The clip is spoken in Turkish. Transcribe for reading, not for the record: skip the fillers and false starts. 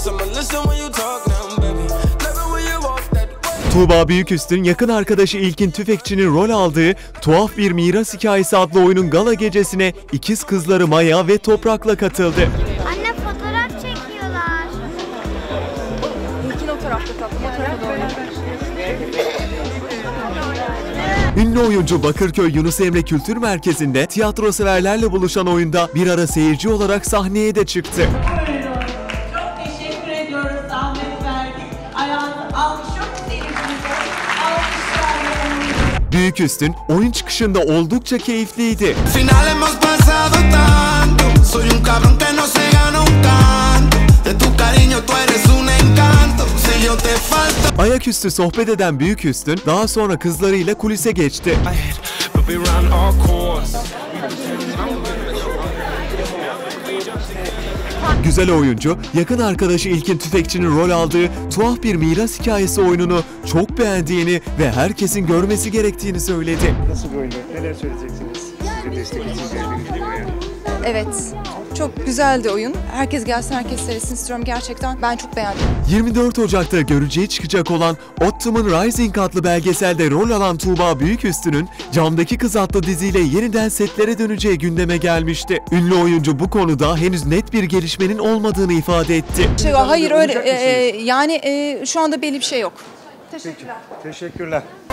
Tuğba Büyüküstün, yakın arkadaşı İlkin Tüfekçi'nin rol aldığı Tuhaf Bir Miras Hikayesi adlı oyunun gala gecesine ikiz kızları Maya ve Toprak'la katıldı. Anne, fotoğraf çekiyorlar. İlkin o tarafta tatlım, o tarafa doğru. Ünlü oyuncu Bakırköy Yunus Emre Kültür Merkezi'nde tiyatro severlerle buluşan oyunda bir ara seyirci olarak sahneye de çıktı. Çok teşekkür ediyoruz, zahmet verdik. Ayağınızı alkış yok seyircimize. Alkışlarla. Büyüküstün oyun çıkışında oldukça keyifliydi. Final hemos pasado tanto. Soy un cabrón que no se gana un canto. De tu cariño tú eres un encanto. Si yo te falto. Ayaküstü sohbet eden Büyüküstün daha sonra kızlarıyla kulise geçti. Güzel oyuncu, yakın arkadaşı İlkin Tüfekçi'nin rol aldığı Tuhaf Bir Miras Hikayesi oyununu çok beğendiğini ve herkesin görmesi gerektiğini söyledi. Nasıl bir oyundu? Neler söyleyeceksiniz? Size destek için geldiğiniz gibi buraya. Evet, çok güzeldi oyun. Herkes gelsin, herkes seyretsin istiyorum gerçekten. Ben çok beğendim. 24 Ocak'ta görücüye çıkacak olan Ottoman Rising adlı belgeselde rol alan Tuğba Büyüküstün'ün Camdaki Kız adlı diziyle yeniden setlere döneceği gündeme gelmişti. Ünlü oyuncu bu konuda henüz net bir gelişmenin olmadığını ifade etti. Hayır öyle, yani şu anda belli bir şey yok. Peki, teşekkürler.